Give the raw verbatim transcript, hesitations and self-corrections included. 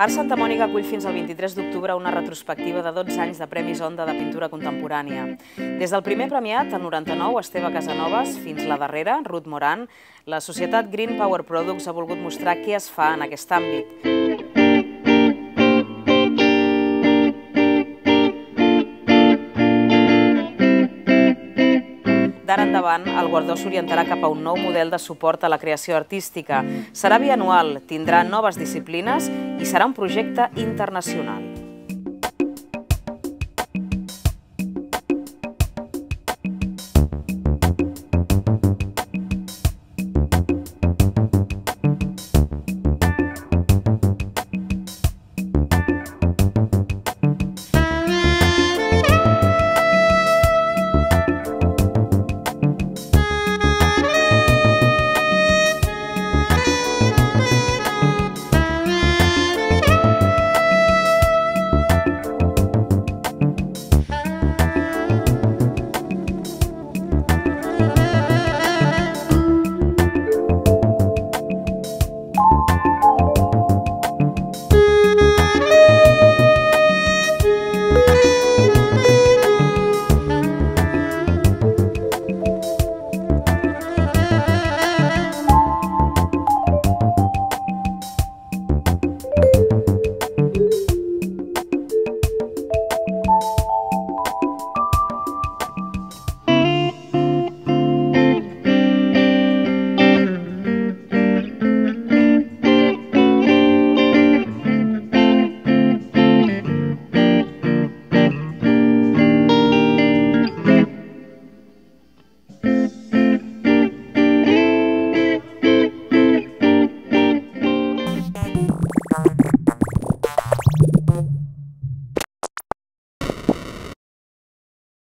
Art Santa Mònica acull fins al vint-i-tres d'octubre una retrospectiva de dotze anys de Premis Onda de pintura contemporània. Des del primer premiat, el noranta-nou, Esteve Casanovas, fins la darrera, Ruth Moran, la societat Green Power Products ha volgut mostrar què es fa en aquest àmbit. D'ara endavant, el guardó s'orientarà cap a un nou model de suport a la creació artística. Serà bianual, tindrà noves disciplines i serà un projecte internacional.